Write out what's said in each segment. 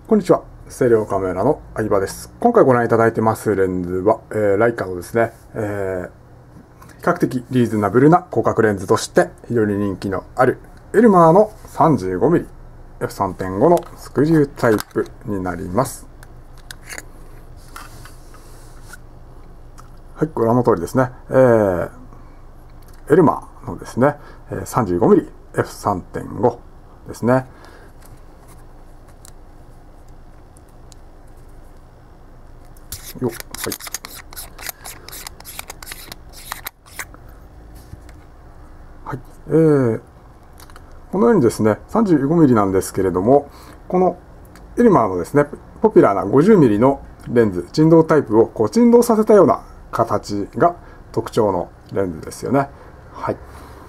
こんにちは。ステレオカメラの相葉です。今回ご覧いただいてますレンズは、ライカのですね、比較的リーズナブルな広角レンズとして非常に人気のあるエルマーの 35mm F3.5 のスクリュータイプになります。はい、ご覧の通りですね、エルマーのですね、35mm F3.5 ですね。よっ、はい。このようにですね、35mm なんですけれども、このエルマーのですね、ポピュラーな 50mm のレンズ、振動タイプをこう振動させたような形が特徴のレンズですよね。はい。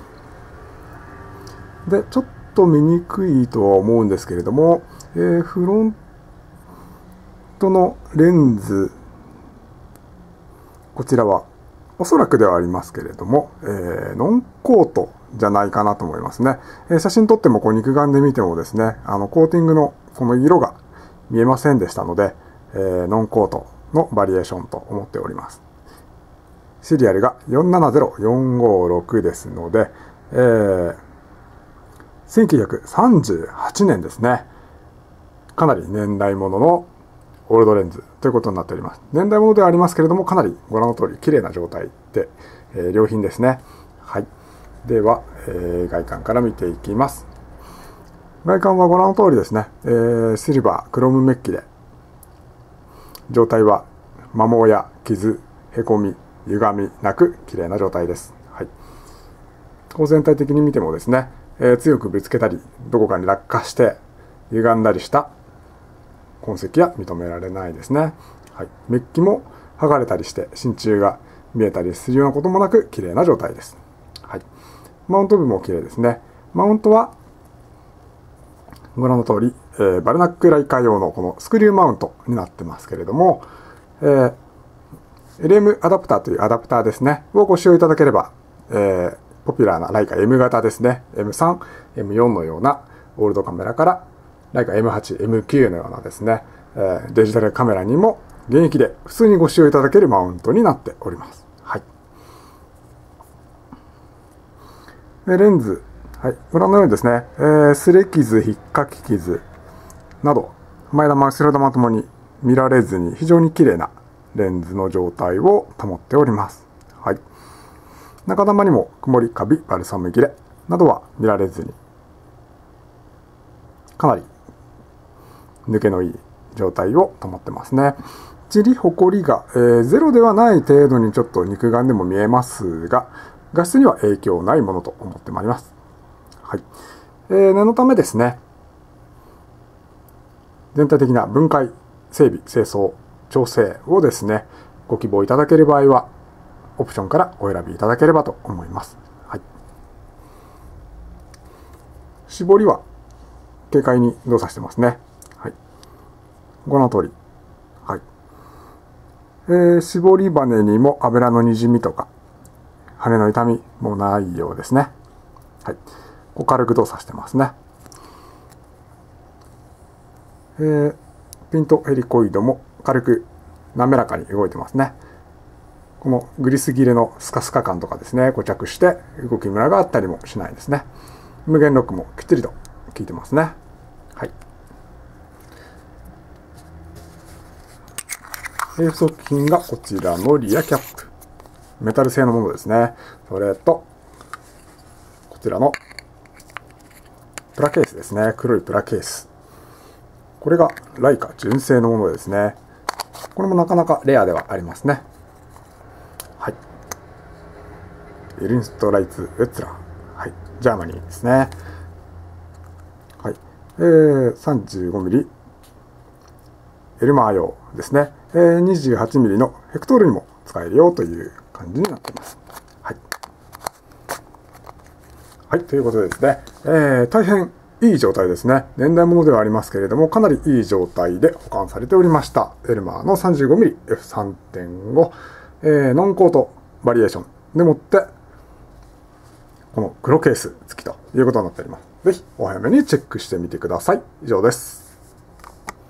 で、ちょっと見にくいとは思うんですけれども、フロントのレンズ、こちらはおそらくではありますけれども、ノンコートじゃないかなと思いますね。写真撮ってもこう肉眼で見てもですね、コーティングのこの色が見えませんでしたので、ノンコートのバリエーションと思っております。シリアルが470456ですので、1938年ですね。かなり年代物のオールドレンズということになっております。年代物ではありますけれども、かなりご覧の通り綺麗な状態で、良品ですね。はい。では、外観から見ていきます。外観はご覧の通りですね。シルバー、クロムメッキで、状態は摩耗や傷、へこみ、歪みなく綺麗な状態です。はい。こう全体的に見てもですね、強くぶつけたり、どこかに落下して歪んだりした痕跡は認められないですね。はい、メッキも剥がれたりして真鍮が見えたりするようなこともなく綺麗な状態です。はい、マウント部も綺麗ですね。マウントはご覧の通り、バルナックライカー用のこのスクリューマウントになってますけれども、LM アダプターというアダプターですねをご使用いただければ、ポピュラーなライカ M 型ですね、M3、M4 のようなオールドカメラからライカ M8、M9 のようなですね、デジタルカメラにも現役で普通にご使用いただけるマウントになっております。はい。レンズ、はい、ご覧のようにですね、擦れ傷、引っかき傷など、前玉、後ろ玉ともに見られずに非常に綺麗なレンズの状態を保っております。はい。中玉にも曇り、カビ、バルサム切れなどは見られずに、かなり抜けのいい状態を保ってますね。チリ、ホコリが、ゼロではない程度にちょっと肉眼でも見えますが、画質には影響ないものと思ってまいります。はい。念のためですね、全体的な分解、整備、清掃、調整をですね、ご希望いただける場合は、オプションからお選びいただければと思います。はい。絞りは軽快に動作してますね。はい。ご覧の通り。はい。絞り羽にも油のにじみとか、羽の痛みもないようですね。はい。こう軽く動作してますね。ピントヘリコイドも軽く滑らかに動いてますね。このグリス切れのスカスカ感とかですね、固着して動きムラがあったりもしないですね。無限ロックもきっちりと効いてますね。はい。付属品がこちらのリアキャップ。メタル製のものですね。それと、こちらのプラケースですね。黒いプラケース。これがライカ純正のものですね。これもなかなかレアではありますね。はい。エリンストライツ・ウェッツラー。はい。ジャーマニーですね。はい。35mm エルマー用ですね。28mm のヘクトールにも使えるよという感じになっています。はい。はい。ということでですね、大変いい状態ですね。年代物ではありますけれども、かなりいい状態で保管されておりました。エルマーの 35mm F3.5、ノンコートバリエーションでもって、この黒ケース付きということになっております。ぜひお早めにチェックしてみてください。以上です。